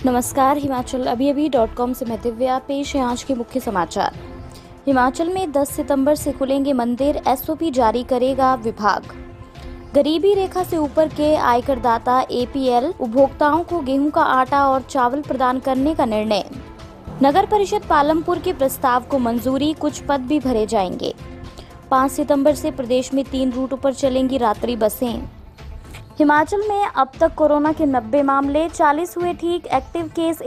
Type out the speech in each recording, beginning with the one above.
नमस्कार, हिमाचल अभी-अभी.com से मैं दिव्या। पेश है आज के मुख्य समाचार। हिमाचल में 10 सितंबर से खुलेंगे मंदिर, एसओपी जारी करेगा विभाग। गरीबी रेखा से ऊपर के आयकरदाता एपीएल उपभोक्ताओं को गेहूं का आटा और चावल प्रदान करने का निर्णय। नगर परिषद पालमपुर के प्रस्ताव को मंजूरी, कुछ पद भी भरे जाएंगे। 5 सितंबर से प्रदेश में 3 रूटों पर चलेंगी रात्रि बसें। हिमाचल में अब तक कोरोना के 90 मामले, 40 हुए ठीक, एक्टिव केस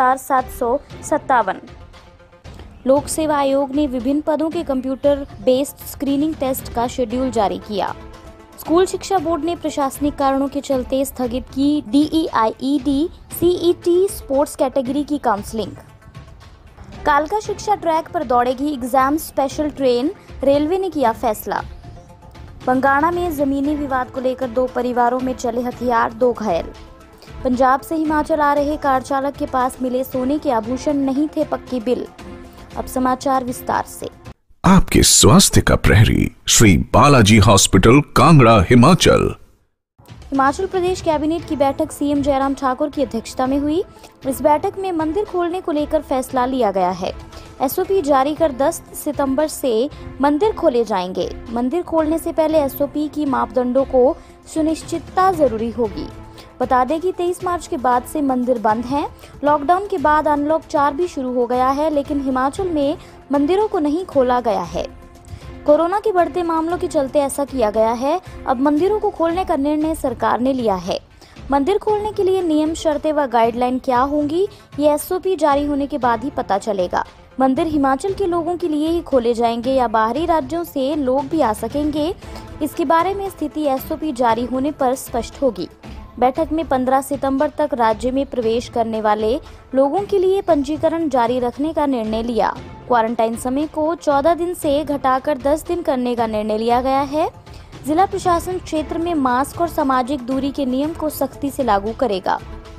1757। लोक सेवा आयोग ने विभिन्न पदों के कंप्यूटर बेस्ड स्क्रीनिंग टेस्ट का शेड्यूल जारी किया। स्कूल शिक्षा बोर्ड ने प्रशासनिक कारणों के चलते स्थगित की DEIED CET स्पोर्ट्स कैटेगरी की काउंसलिंग। कालका शिक्षा ट्रैक पर दौड़ेगी एग्जाम स्पेशल ट्रेन, रेलवे ने किया फैसला। बंगाणा में जमीनी विवाद को लेकर 2 परिवारों में चले हथियार, 2 घायल। पंजाब से हिमाचल आ रहे कार चालक के पास मिले सोने के आभूषण नहीं थे पक्की बिल। अब समाचार विस्तार से। आपके स्वास्थ्य का प्रहरी श्री बालाजी हॉस्पिटल, कांगड़ा, हिमाचल। हिमाचल प्रदेश कैबिनेट की बैठक सीएम जयराम ठाकुर की अध्यक्षता में हुई। इस बैठक में मंदिर खोलने को लेकर फैसला लिया गया है। एसओपी जारी कर 10 सितंबर से मंदिर खोले जाएंगे। मंदिर खोलने से पहले एसओपी की मापदंडों को सुनिश्चितता जरूरी होगी। बता दें कि 23 मार्च के बाद से मंदिर बंद हैं। लॉकडाउन के बाद अनलॉक 4 भी शुरू हो गया है, लेकिन हिमाचल में मंदिरों को नहीं खोला गया है। कोरोना के बढ़ते मामलों के चलते ऐसा किया गया है। अब मंदिरों को खोलने का निर्णय सरकार ने लिया है। मंदिर खोलने के लिए नियम, शर्तें व गाइडलाइन क्या होंगी, ये एसओपी जारी होने के बाद ही पता चलेगा। मंदिर हिमाचल के लोगों के लिए ही खोले जाएंगे या बाहरी राज्यों से लोग भी आ सकेंगे, इसके बारे में स्थिति एसओपी जारी होने पर स्पष्ट होगी। बैठक में 15 सितंबर तक राज्य में प्रवेश करने वाले लोगों के लिए पंजीकरण जारी रखने का निर्णय लिया। क्वारंटाइन समय को 14 दिन से घटाकर 10 दिन करने का निर्णय लिया गया है। जिला प्रशासन क्षेत्र में मास्क और सामाजिक दूरी के नियम को सख्ती से लागू करेगा।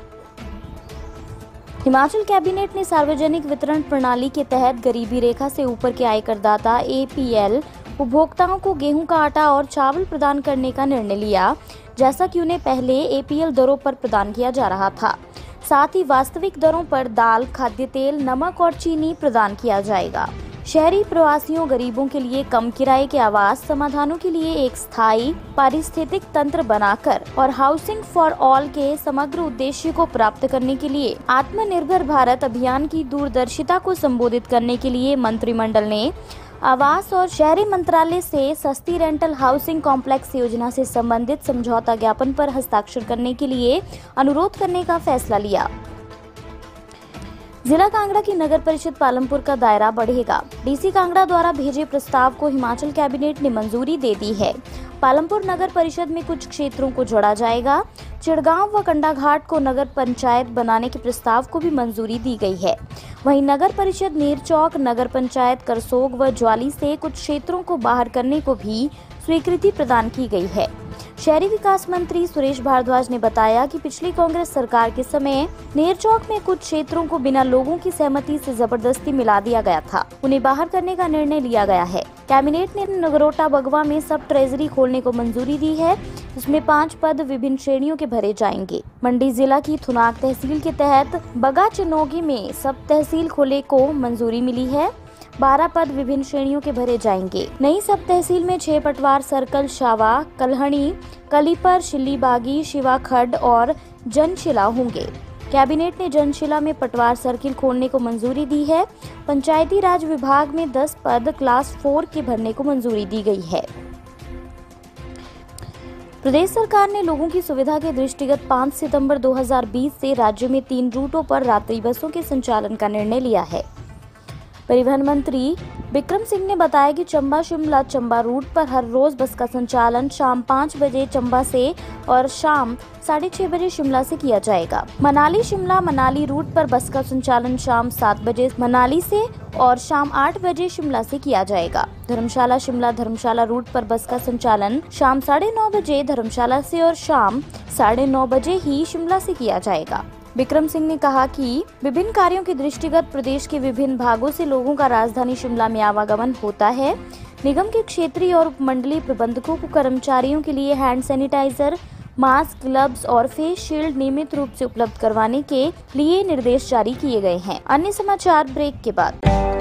हिमाचल कैबिनेट ने सार्वजनिक वितरण प्रणाली के तहत गरीबी रेखा से ऊपर के आयकरदाता एपीएल उपभोक्ताओं को गेहूं का आटा और चावल प्रदान करने का निर्णय लिया, जैसा कि उन्हें पहले एपीएल दरों पर प्रदान किया जा रहा था। साथ ही वास्तविक दरों पर दाल, खाद्य तेल, नमक और चीनी प्रदान किया जाएगा। शहरी प्रवासियों, गरीबों के लिए कम किराए के आवास समाधानों के लिए एक स्थायी पारिस्थितिक तंत्र बनाकर और हाउसिंग फॉर ऑल के समग्र उद्देश्य को प्राप्त करने के लिए आत्मनिर्भर भारत अभियान की दूरदर्शिता को संबोधित करने के लिए मंत्रिमंडल ने आवास और शहरी मंत्रालय से सस्ती रेंटल हाउसिंग कॉम्प्लेक्स योजना से संबंधित समझौता ज्ञापन पर हस्ताक्षर करने के लिए अनुरोध करने का फैसला लिया। जिला कांगड़ा की नगर परिषद पालमपुर का दायरा बढ़ेगा। डीसी कांगड़ा द्वारा भेजे प्रस्ताव को हिमाचल कैबिनेट ने मंजूरी दे दी है। पालमपुर नगर परिषद में कुछ क्षेत्रों को जोड़ा जाएगा। चिड़गांव व कंडाघाट को नगर पंचायत बनाने के प्रस्ताव को भी मंजूरी दी गई है। वहीं नगर परिषद नेरचौक, नगर पंचायत करसोग व ज्वाली से कुछ क्षेत्रों को बाहर करने को भी स्वीकृति प्रदान की गई है। शहरी विकास मंत्री सुरेश भारद्वाज ने बताया कि पिछली कांग्रेस सरकार के समय नेरचौक में कुछ क्षेत्रों को बिना लोगों की सहमति से जबरदस्ती मिला दिया गया था। उन्हें बाहर करने का निर्णय लिया गया है। कैबिनेट ने नगरोटा बगवा में सब ट्रेजरी खोलने को मंजूरी दी है। इसमें 5 पद विभिन्न श्रेणियों के भरे जाएंगे। मंडी जिला की थुनाग तहसील के तहत बगा चनोगी में सब तहसील खोले को मंजूरी मिली है। 12 पद विभिन्न श्रेणियों के भरे जाएंगे। नई सब तहसील में 6 पटवार सर्कल शावा, कल्हणी, कलीपर, शिल्लीबागी, शिवाखड और जनशिला होंगे। कैबिनेट ने जनशिला में पटवार सर्किल खोलने को मंजूरी दी है। पंचायती राज विभाग में 10 पद क्लास 4 के भरने को मंजूरी दी गई है। प्रदेश सरकार ने लोगों की सुविधा के दृष्टिगत 5 सितंबर 2020 से राज्य में 3 रूटों पर रात्रि बसों के संचालन का निर्णय लिया है। परिवहन मंत्री बिक्रम सिंह ने बताया कि चंबा शिमला चंबा रूट पर हर रोज बस का संचालन शाम 5 बजे चंबा से और शाम 6:30 बजे शिमला से किया जाएगा। मनाली शिमला मनाली रूट पर बस का संचालन शाम 7 बजे मनाली से और शाम 8 बजे शिमला से किया जाएगा। धर्मशाला शिमला धर्मशाला रूट पर बस का संचालन शाम 9:30 बजे धर्मशाला से और शाम 9:30 बजे ही शिमला से किया जाएगा। बिक्रम सिंह ने कहा कि विभिन्न कार्यों के दृष्टिगत प्रदेश के विभिन्न भागों से लोगों का राजधानी शिमला में आवागमन होता है। निगम के क्षेत्रीय और उपमंडलीय प्रबंधकों को कर्मचारियों के लिए हैंड सैनिटाइजर, मास्क, ग्लव्स और फेस शील्ड नियमित रूप से उपलब्ध करवाने के लिए निर्देश जारी किए गए हैं। अन्य समाचार ब्रेक के बाद।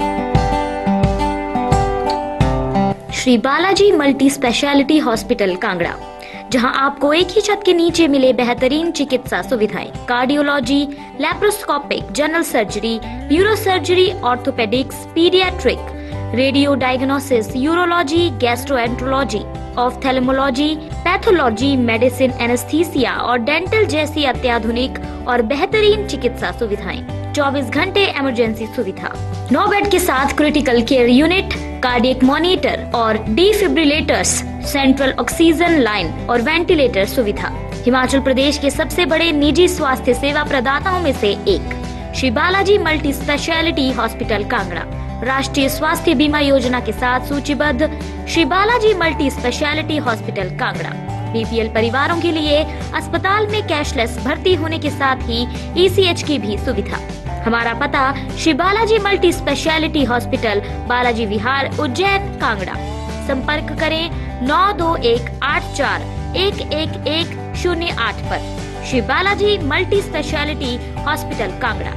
Shri Balaji multi speciality hospital Kangra, जहां आपको एक ही छत के नीचे मिले बेहतरीन चिकित्सा सुविधाएं, cardiology, laparoscopic, general surgery, neuro surgery, orthopaedics, paediatric, radio diagnosis, urology, gastroenterology, ophthalmology, pathology, medicine, anaesthesia और डेंटल जैसी अत्याधुनिक और बेहतरीन चिकित्सा सुविधाएं, 24 घंटे इमरजेंसी सुविधा, 9 बेड के साथ critical care unit, cardiac monitor और डिफिब्रिलेटर्स, सेंट्रल ऑक्सीजन लाइन और वेंटिलेटर सुविधा। हिमाचल प्रदेश के सबसे बड़े निजी स्वास्थ्य सेवा प्रदाताओं में से एक Shri Balaji multi speciality hospital Kangra राष्ट्रीय स्वास्थ्य बीमा योजना के साथ सूचीबद्ध Shri Balaji multi speciality hospital Kangra BPL परिवारों के लिए अस्पताल में कैशलेस भर्ती होने के साथ ही ईसीएच की भी सुविधा। हमारा पता Shri Balaji multi speciality hospital, Balaji Vihar, Ujjain, Kangra. संपर्क करें 9218411108 पर। Shri Balaji multi speciality hospital Kangra.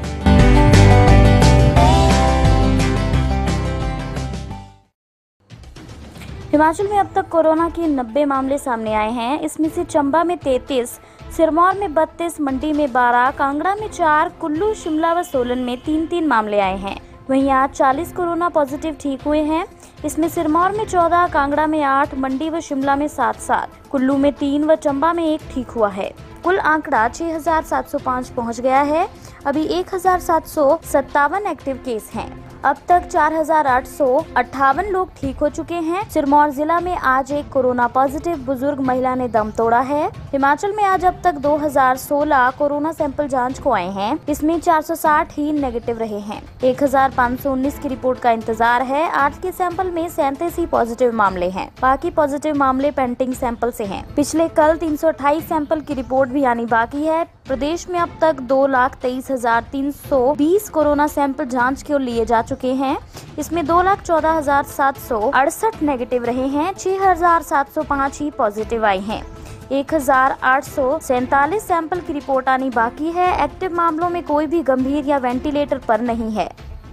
Himachal में अब तक कोरोना के 90 मामले सामने आए हैं। इसमें से चंबा में 33, सिरमौर में 32, मंडी में 12, कांगड़ा में 4, कुल्लू, शिमला व सोलन में 3-3 मामले आए हैं। वहीं आज 40 कोरोना पॉजिटिव ठीक हुए हैं। इसमें सिरमौर में 14, कांगड़ा में 8, मंडी व शिमला में 7-7, कुल्लू में 3 व चंबा में 1 ठीक हुआ है। कुल आंकड़ा 6705 पहुंच गया है। अभी 1757 एक्टिव केस हैं। अब तक 4858 लोग ठीक हो चुके हैं। सिरमौर जिला में आज एक कोरोना पॉजिटिव बुजुर्ग महिला ने दम तोड़ा है। हिमाचल में आज अब तक 2016 कोरोना सैंपल जांच को आए हैं। इसमें 460 ही नेगेटिव रहे हैं। 1519 की रिपोर्ट का इंतजार है। आज के सैंपल में 37 ही पॉजिटिव मामले हैं। बाकी पॉजिटिव मामले पेंडिंग सैंपल से हैं। पिछले कल 328 सैंपल की रिपोर्ट भी आनी बाकी है। प्रदेश में अब तक 2,23,320 कोरोना सैंपल जांच के लिए जा चुके हैं। इसमें 2,14,768 नेगेटिव रहे हैं। 6,705 ही पॉजिटिव आए हैं। 1,847 सैंपल की रिपोर्ट आनी बाकी है। एक्टिव मामलों में कोई भी गंभीर या वेंटिलेटर पर नहीं है।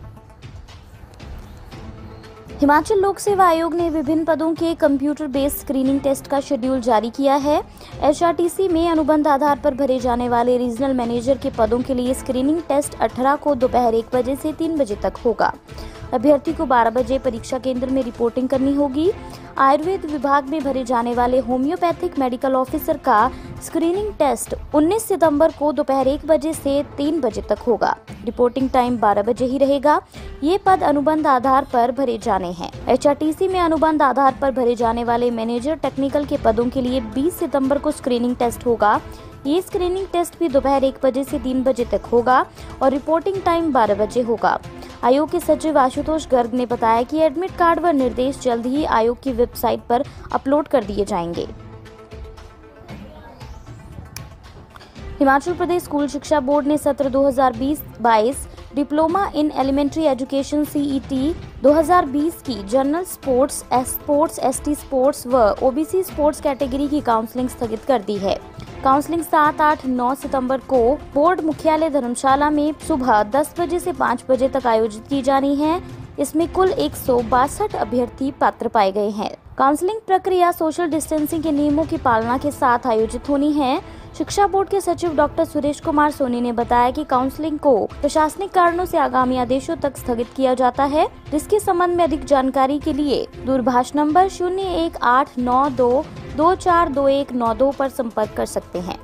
हिमाचल लोक सेवा आयोग ने विभिन्न पदों के कंप्यूटर बेस्ड स्क्रीनिंग टेस्ट का शेड्यूल जारी किया है। एचआरटीसी में अनुबंध आधार पर भरे जाने वाले रीजनल मैनेजर के पदों के लिए स्क्रीनिंग टेस्ट 18 को दोपहर 1 बजे से 3 बजे तक होगा। अभ्यर्थी को 12 बजे परीक्षा केंद्र में रिपोर्टिंग करनी होगी। आयुर्वेद विभाग में भरे जाने वाले होम्योपैथिक मेडिकल ऑफिसर का स्क्रीनिंग टेस्ट 19 सितंबर को दोपहर 1 बजे से 3 बजे तक होगा। रिपोर्टिंग टाइम 12 बजे ही रहेगा। ये पद अनुबंध आधार पर भरे जाने हैं। एचआरटीसी में अनुबंध आधार पर भरे जाने वाले मैनेजर टेक्निकल के पदों के लिए 20 सितंबर को स्क्रीनिंग टेस्ट होगा। ये स्क्रीनिंग टेस्ट भी दोपहर 1 बजे से 3 बजे तक होगा और रिपोर्टिंग टाइम 12 बजे होगा। आयोग के सचिव आशुतोष गर्ग ने बताया कि एडमिट कार्ड व निर्देश जल्द ही आयोग की वेबसाइट पर अपलोड कर दिए जाएंगे। हिमाचल प्रदेश स्कूल शिक्षा बोर्ड ने सत्र 2020-22 diploma in elementary education CET 2020 की जनरल स्पोर्ट्स, एसटी स्पोर्ट्स व ओबीसी स्पोर्ट्स कैटेगरी की काउंसलिंग स्थगित कर दी है। काउंसलिंग 7, 8, 9 सितंबर को बोर्ड मुख्यालय धर्मशाला में सुबह 10 बजे से 5 बजे तक आयोजित की जानी है। इसमें कुल 162 अभ्यर्थी पात्र पाए गए हैं। काउंसलिंग प्रक्रिया सोशल डिस्टेंसिंग के नियमों की पालना के साथ आयोजित होनी है। शिक्षा बोर्ड के सचिव डॉक्टर सुरेश कुमार सोनी ने बताया कि काउंसलिंग को प्रशासनिक कारणों से आगामी आदेशों तक स्थगित किया जाता है, जिसके संबंध में अधिक जानकारी के लिए दूरभाष नंबर 018922429192 पर संपर्क कर सकते हैं।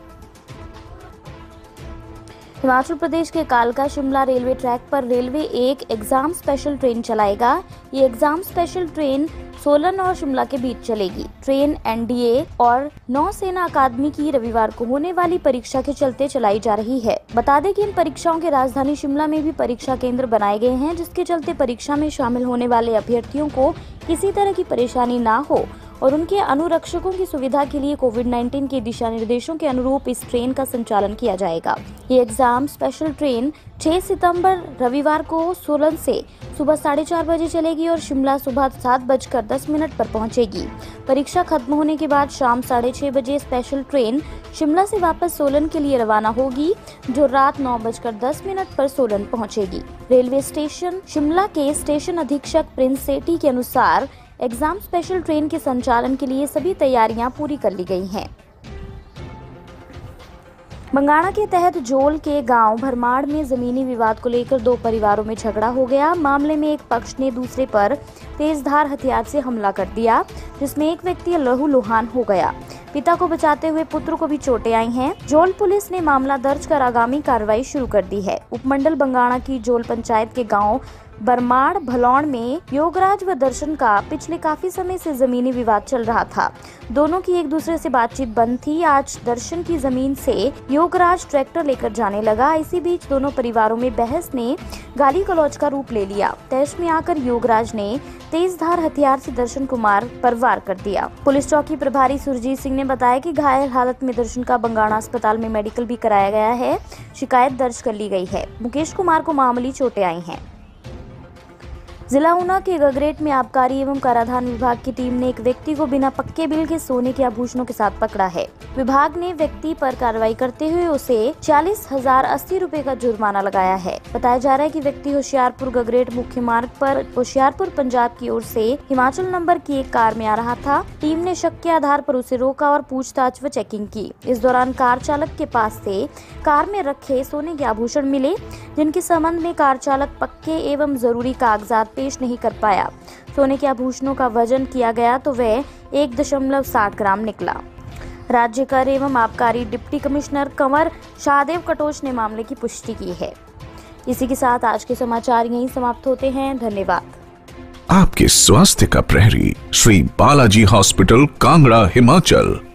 हिमाचल प्रदेश के कालका शिमला रेलवे ट्रैक पर रेलवे एक एग्जाम स्पेशल ट्रेन चलाएगा। ये एग्जाम स्पेशल ट्रेन सोलन और शिमला के बीच चलेगी। ट्रेन एनडीए और नौसेना अकादमी की रविवार को होने वाली परीक्षा के चलते चलाई जा रही है। बता दें कि इन परीक्षाओं के राजधानी शिमला में भी परीक्षा केंद्र बनाए गए हैं, जिसके चलते परीक्षा में शामिल होने वाले अभ्यर्थियों को किसी तरह की परेशानी ना हो और उनके अनुरक्षकों की सुविधा के लिए कोविड-19 के दिशा निर्देशों के अनुरूप इस ट्रेन का संचालन किया जाएगा। ये एग्जाम स्पेशल ट्रेन 6 सितंबर रविवार को सोलन से सुबह 4:30 बजे चलेगी और शिमला सुबह 7:10 पर पहुंचेगी। परीक्षा खत्म होने के बाद शाम 6:30 बजे स्पेशल ट्रेन शिमला से वापस सोलन के लिए रवाना होगी, जो रात 9:10 पर सोलन पहुंचेगी। रेलवे स्टेशन शिमला के स्टेशन अधीक्षक प्रिंस सेठी के अनुसार एग्जाम स्पेशल ट्रेन के संचालन के लिए सभी तैयारियां पूरी कर ली गई हैं। बंगाणा के तहत जोल के गांव भरमाड़ में जमीनी विवाद को लेकर 2 परिवारों में झगड़ा हो गया। मामले में एक पक्ष ने दूसरे पर तेजधार हथियार से हमला कर दिया, जिसमें एक व्यक्ति लहूलुहान हो गया। पिता को बचाते हुए पुत्र को भी चोटें आई हैं। जोल पुलिस ने मामला दर्ज कर आगामी कार्रवाई शुरू कर दी है। उपमंडल बंगाणा की जोल पंचायत के गांव बरमाड़ भलौड़ में योगराज व दर्शन का पिछले काफी समय से जमीनी विवाद चल रहा था। दोनों की एक दूसरे से बातचीत बंद थी। आज दर्शन की जमीन से योगराज ट्रैक्टर लेकर जाने लगा। इसी बीच दोनों परिवारों में बहस ने गाली गलौज का रूप ले लिया। तहस में आकर योगराज ने तेजधार हथियार से दर्शन कुमार पर वार कर दिया। पुलिस चौकी प्रभारी सुरजीत सिंह ने बताया कि घायल हालत में दर्शन का बंगाणा अस्पताल में मेडिकल भी कराया गया है। शिकायत दर्ज कर ली गई है। मुकेश कुमार को मामूली चोटें आई हैं। जिला ऊना के गगरेट में आबकारी एवं कराधान विभाग की टीम ने एक व्यक्ति को बिना पक्के बिल के सोने के आभूषणों के साथ पकड़ा है। विभाग ने व्यक्ति पर कार्रवाई करते हुए उसे 40,080 रुपए का जुर्माना लगाया है। बताया जा रहा है कि व्यक्ति होशियारपुर गगरेट मुख्य मार्ग पर होशियारपुर पंजाब की ओर से हिमाचल नंबर की एक कार में आ रहा था। टीम ने शक के आधार पर उसे रोका और पूछताछ व चेकिंग की। इस दौरान कार चालक के पास से कार में रखे सोने के आभूषण मिले, जिनके संबंध में कार चालक पक्के एवं जरूरी कागजात पेश नहीं कर पाया। सोने के आभूषणों का वजन किया गया तो वह 1.60 ग्राम निकला। राज्य कर एवं आबकारी डिप्टी कमिश्नर कंवर शाहदेव कटोच ने मामले की पुष्टि की है। इसी के साथ आज के समाचार यहीं समाप्त होते हैं। धन्यवाद। आपके स्वास्थ्य का प्रहरी श्री बालाजी हॉस्पिटल कांगड़ा हिमाचल।